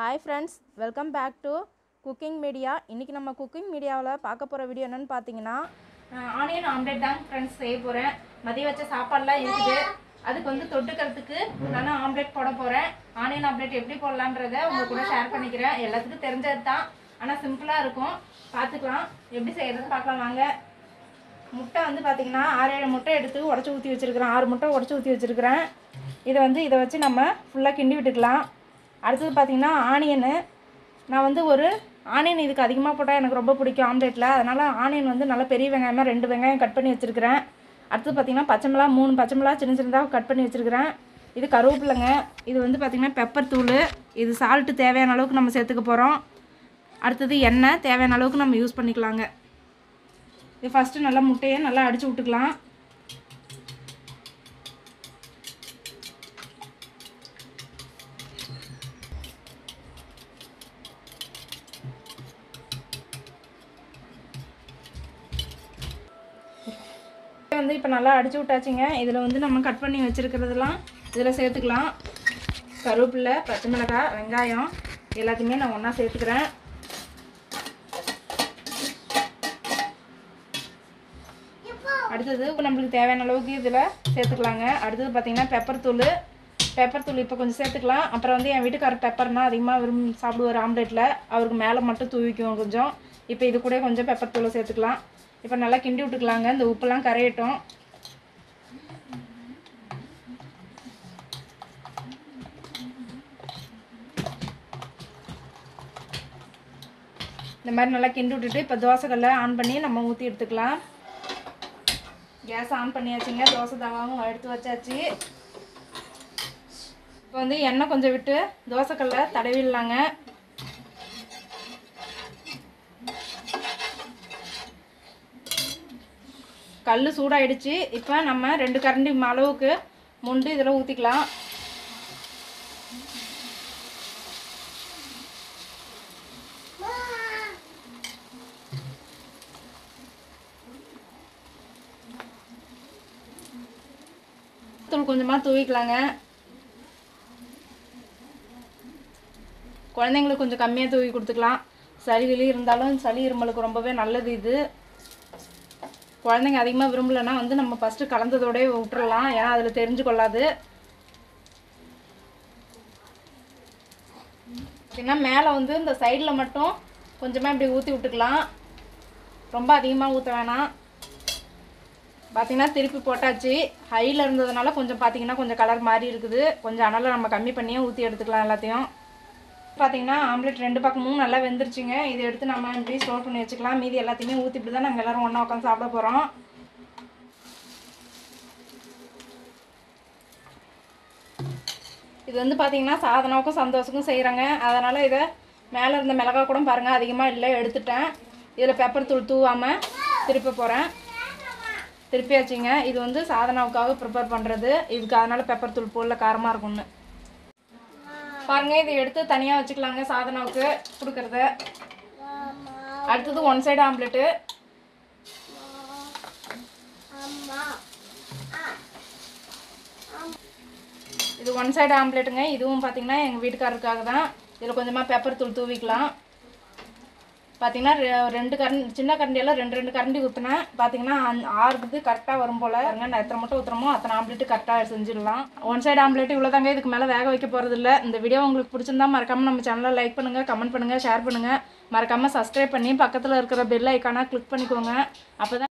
Hi friends, welcome back to Cooking Media. இன்னைக்கு நம்ம cooking மீடியாவில் பார்க்க போகிற வீடியோ என்னென்னு பார்த்தீங்கன்னா ஆனியன் ஆம்லேட் தான் ஃப்ரெண்ட்ஸ் செய்ய போகிறேன். மதியம் வச்ச சாப்பாடுலாம் இருக்குது. அதுக்கு வந்து தொட்டுக்கிறதுக்கு நான் ஆம்லேட் போட போகிறேன். ஆனியன் ஆம்லேட் எப்படி போடலான்றதை உங்கள் கூட ஷேர் பண்ணிக்கிறேன். எல்லாத்துக்கும் தெரிஞ்சது தான், ஆனால் சிம்பிளாக இருக்கும். பார்த்துக்கலாம் எப்படி செய்கிறதுன்னு பார்க்கலாம் வாங்க. முட்டை வந்து பார்த்திங்கன்னா 6-7 முட்டை எடுத்து உடச்சி ஊற்றி வச்சுருக்கிறேன். 6 முட்டை உடச்சி ஊற்றி வச்சுருக்கிறேன். இதை வச்சு நம்ம ஃபுல்லாக கிண்டி விட்டுக்கலாம். அடுத்தது பார்த்திங்கன்னா ஆனியனு, நான் வந்து ஒரு ஆனியன் இதுக்கு அதிகமாக போட்டால் எனக்கு ரொம்ப பிடிக்கும் ஆம்லேட்டில். அதனால் ஆனியன் வந்து நல்லா பெரிய வெங்காயமாக 2 வெங்காயம் கட் பண்ணி வச்சுருக்கிறேன். அடுத்தது பார்த்திங்கன்னா பச்சை மிளகா 3 பச்சை மிளகா சின்ன சின்னதாக கட் பண்ணி வச்சுருக்கிறேன். இது கருவேப்பிலைங்க. இது வந்து பார்த்திங்கன்னா பெப்பர் தூள். இது சால்ட்டு தேவையான அளவுக்கு நம்ம சேர்த்துக்க போகிறோம். அடுத்தது எண்ணெய் தேவையான அளவுக்கு நம்ம யூஸ் பண்ணிக்கலாங்க. இது ஃபஸ்ட்டு நல்லா முட்டையை நல்லா அடித்து விட்டுக்கலாம். வந்து இப்போ நல்லா அடிச்சு விட்டாச்சுங்க. இதில் வந்து நம்ம கட் பண்ணி வச்சுருக்கிறதுலாம் இதில் சேர்த்துக்கலாம். கருவேப்பிலை, பச்சை மிளகாய், வெங்காயம் எல்லாத்தையுமே நான் ஒன்றா சேர்த்துக்கிறேன். அடுத்தது இப்போ நம்மளுக்கு தேவையான அளவுக்கு இதில் சேர்த்துக்கலாங்க. அடுத்தது பார்த்திங்கன்னா பெப்பர் தூள் இப்போ கொஞ்சம் சேர்த்துக்கலாம். அப்புறம் வந்து என் வீட்டுக்காரர் பெப்பர்னால் அதிகமாக விரும்பி சாப்பிடுவார் ஆம்லேட்டில். அவருக்கு மேலே மட்டும் தூவிக்கும் கொஞ்சம். இப்போ இது கூட கொஞ்சம் பெப்பர் தூளை சேர்த்துக்கலாம். இப்போ நல்லா கிண்டி விட்டுக்கலாங்க. இந்த உப்புலாம் கரையட்டும். இந்த மாதிரி நல்லா கிண்டி விட்டுட்டு இப்போ தோசைக்கல்லை ஆன் பண்ணி நம்ம ஊற்றி எடுத்துக்கலாம். கேஸ் ஆன் பண்ணியாச்சுங்க. தோசை தவாவும் எடுத்து வச்சாச்சு. இப்போ வந்து எண்ணெய் கொஞ்சம் விட்டு தோசைக்கல்லை தடவிடலாங்க. கல் சூடாயிடுச்சு. இப்போ நம்ம 2 கரண்டி அளவுக்கு முண்டு இதில் ஊற்றிக்கலாம். தூள் கொஞ்சமாக தூவிக்கலாங்க. குழந்தைங்களுக்கு கொஞ்சம் கம்மியாக தூவி கொடுத்துக்கலாம். சளி இருந்தாலும் சளி இருமலுக்கு ரொம்பவே நல்லது இது. குழந்தைங்க அதிகமாக விரும்பலைன்னா வந்து நம்ம ஃபஸ்ட்டு கலந்ததோடய விட்டுறலாம். ஏன்னா அதில் தெரிஞ்சு கொள்ளாது. பார்த்திங்கன்னா மேலே வந்து இந்த சைடில் மட்டும் கொஞ்சமாக இப்படி ஊற்றி விட்டுக்கலாம். ரொம்ப அதிகமாக ஊற்ற வேணாம். பார்த்திங்கன்னா திருப்பி போட்டாச்சு. ஹையில் இருந்ததுனால கொஞ்சம் பார்த்திங்கன்னா கொஞ்சம் கலர் மாதிரி இருக்குது. கொஞ்சம் அனலை நம்ம கம்மி பண்ணியே ஊற்றி எடுத்துக்கலாம் எல்லாத்தையும். பார்த்திங்கன்னா ஆம்லேட் 2 பக்கமும் நல்லா வெந்துருச்சுங்க. இதை எடுத்து நம்ம இப்படி ஸ்டோர் பண்ணி வச்சுக்கலாம். மீதி எல்லாத்தையுமே ஊற்றிட்டு தான் நாங்கள் எல்லோரும் ஒன்றா உட்காந்து சாப்பிட போகிறோம். இது வந்து பார்த்திங்கன்னா சாதனாவுக்கும் சந்தோஷக்கும் செய்கிறாங்க. அதனால் இதை மேலே இருந்த மிளகா கூட பாருங்கள் அதிகமாக இல்லை, எடுத்துட்டேன். இதில் பெப்பர் தூள் தூவாமல் திருப்ப போகிறேன். திருப்பியாச்சுங்க. இது வந்து சாதனாவுக்காக ப்ரிப்பேர் பண்ணுறது. இதுக்கு அதனால் பெப்பர் தூள் போடல, காரமாக இருக்கும்னு பாருங்கள். இதை எடுத்து தனியாக வச்சுக்கலாங்க சாதனாவுக்கு கொடுக்குறத. அடுத்தது 1 சைடு ஆம்லேட்டு. இது 1 சைடு ஆம்லேட்டுங்க. இதுவும் பார்த்திங்கன்னா எங்கள் வீட்டுக்காரருக்காக தான். இதில் கொஞ்சமாக பெப்பர் தூள் தூவிக்கலாம். பார்த்திங்கன்னா 2 கரண்டி, சின்ன கரண்டியெல்லாம் 2 கரண்டி ஊற்றினேன். பார்த்திங்கன்னா 6க்கு கரெக்டாக வரும் போல். நான் எத்தனை மட்டும் ஊற்றுறமோ அத்தனை ஆம்லேட்டு கரெக்டாக செஞ்சிடலாம். 1 சைடு ஆம்லேட்டு இவ்வளோ தாங்க. இதுக்கு மேலே வேக வைக்க போகிறது இல்லை. இந்த வீடியோ உங்களுக்கு பிடிச்சிருந்தா மறக்காமல் நம்ம சேனலை லைக் பண்ணுங்கள், கமெண்ட் பண்ணுங்கள், ஷேர் பண்ணுங்கள். மறக்காமல் சப்ஸ்கிரைப் பண்ணி பக்கத்தில் இருக்கிற பெல் ஐக்கானை கிளிக் பண்ணிக்கோங்க. அப்போ தான்